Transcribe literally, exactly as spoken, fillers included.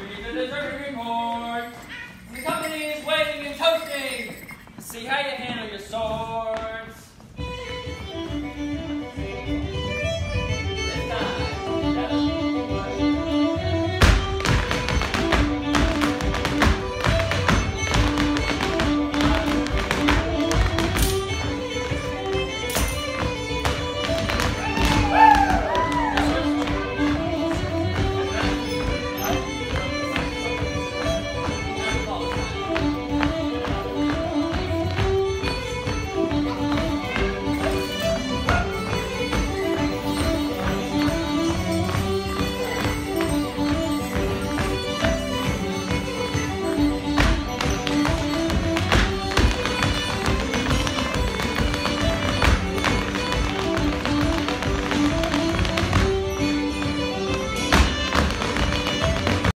read the dessert report. The company is waiting and toasting to see how you handle your sword.